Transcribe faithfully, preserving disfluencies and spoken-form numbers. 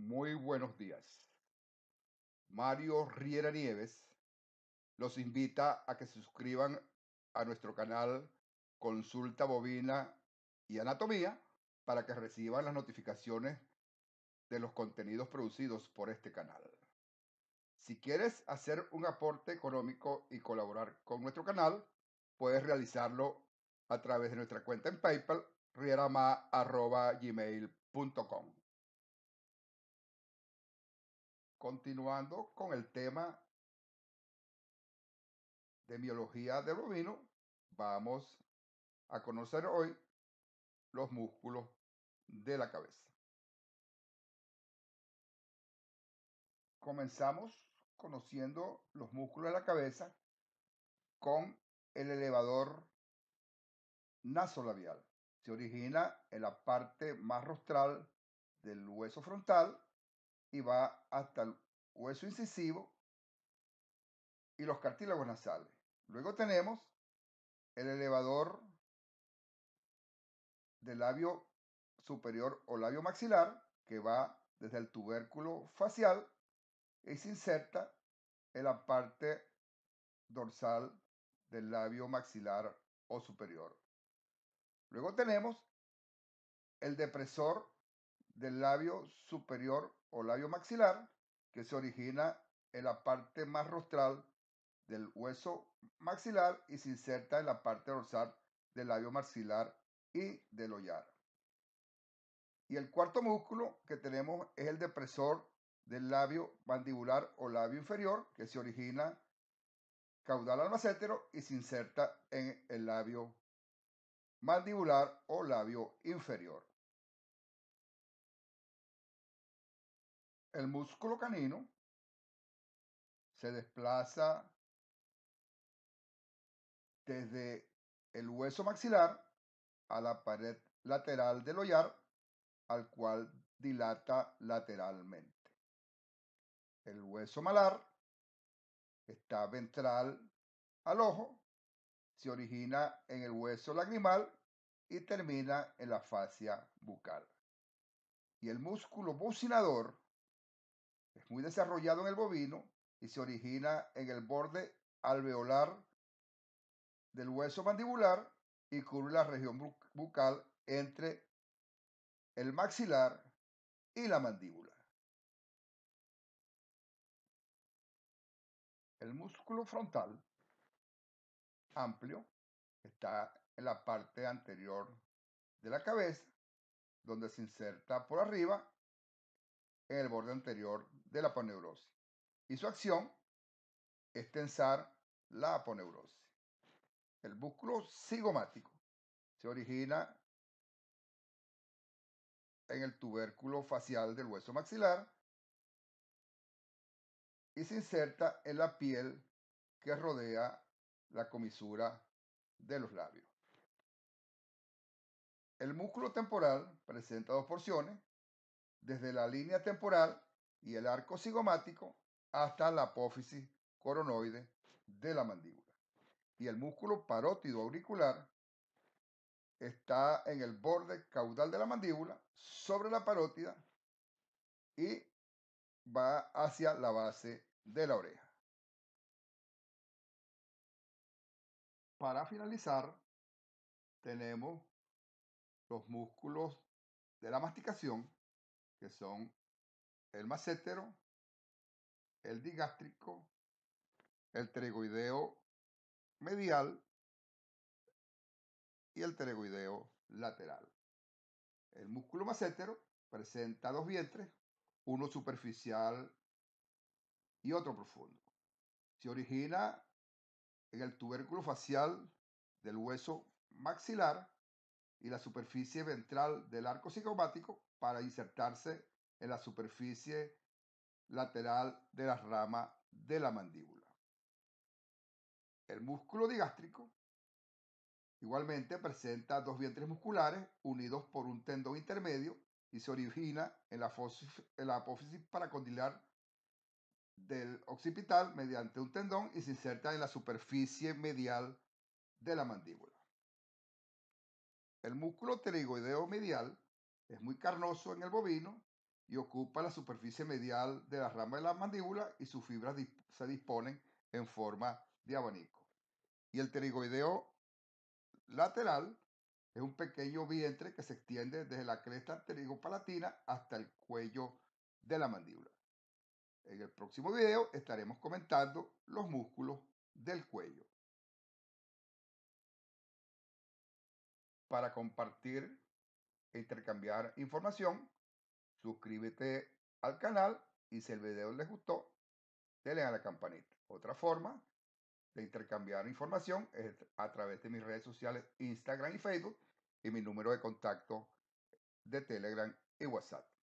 Muy buenos días. Mario Riera Nieves los invita a que se suscriban a nuestro canal Consulta Bovina y Anatomía para que reciban las notificaciones de los contenidos producidos por este canal. Si quieres hacer un aporte económico y colaborar con nuestro canal, puedes realizarlo a través de nuestra cuenta en PayPal, rierama arroba gmail punto com. Continuando con el tema de biología del bovino, vamos a conocer hoy los músculos de la cabeza. Comenzamos conociendo los músculos de la cabeza con el elevador nasolabial. Se origina en la parte más rostral del hueso frontal y va hasta el hueso incisivo y los cartílagos nasales. Luego tenemos el elevador del labio superior o labio maxilar, que va desde el tubérculo facial y se inserta en la parte dorsal del labio maxilar o superior. Luego tenemos el depresor del labio superior o labio maxilar, que se origina en la parte más rostral del hueso maxilar y se inserta en la parte dorsal del labio maxilar y del ollar. Y el cuarto músculo que tenemos es el depresor del labio mandibular o labio inferior, que se origina caudal al massétero y se inserta en el labio mandibular o labio inferior. El músculo canino se desplaza desde el hueso maxilar a la pared lateral del ollar, al cual dilata lateralmente. El hueso malar está ventral al ojo, se origina en el hueso lagrimal y termina en la fascia bucal. Y el músculo bucinador es muy desarrollado en el bovino y se origina en el borde alveolar del hueso mandibular y cubre la región bucal entre el maxilar y la mandíbula. El músculo frontal amplio está en la parte anterior de la cabeza, donde se inserta por arriba en el borde anterior de la aponeurosis. Y su acción es tensar la aponeurosis. El músculo cigomático se origina en el tubérculo facial del hueso maxilar y se inserta en la piel que rodea la comisura de los labios. El músculo temporal presenta dos porciones, desde la línea temporal y el arco cigomático hasta la apófisis coronoide de la mandíbula. Y el músculo parótido auricular está en el borde caudal de la mandíbula, sobre la parótida, y va hacia la base de la oreja. Para finalizar, tenemos los músculos de la masticación, que son el massétero, el digástrico, el pterygoideo medial y el pterygoideo lateral. El músculo massétero presenta dos vientres, uno superficial y otro profundo. Se origina en el tubérculo facial del hueso maxilar y la superficie ventral del arco cigomático para insertarse en la superficie lateral de la rama de la mandíbula. El músculo digástrico igualmente presenta dos vientres musculares unidos por un tendón intermedio y se origina en la, en la apófisis paracondilar del occipital mediante un tendón y se inserta en la superficie medial de la mandíbula. El músculo pterygoideo medial es muy carnoso en el bovino y ocupa la superficie medial de la rama de la mandíbula y sus fibras dis- se disponen en forma de abanico. Y el pterigoideo lateral es un pequeño vientre que se extiende desde la cresta pterigopalatina hasta el cuello de la mandíbula. En el próximo video estaremos comentando los músculos del cuello. Para compartir e intercambiar información, suscríbete al canal y si el video les gustó, denle a la campanita. Otra forma de intercambiar información es a través de mis redes sociales Instagram y Facebook y mi número de contacto de Telegram y WhatsApp.